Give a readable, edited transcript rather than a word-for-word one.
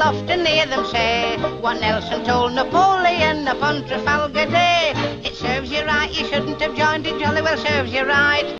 I'll often hear them say what Nelson told Napoleon upon Trafalgar Day. It serves you right, you shouldn't have joined it, jolly well serves you right.